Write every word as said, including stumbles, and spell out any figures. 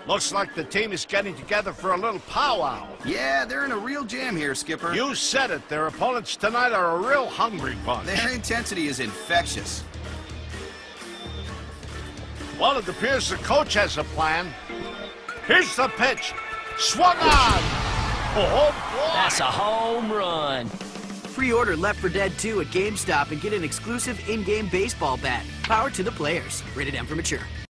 Looks like the team is getting together for a little powwow. Yeah, they're in a real jam here, Skipper. You said it. Their opponents tonight are a real hungry bunch. Their intensity is infectious. Well, it appears the coach has a plan. Here's the pitch. Swung on. Oh, boy. That's a home run. Pre-order Left four Dead two at GameStop and get an exclusive in-game baseball bat. Power to the players. Rated M for mature.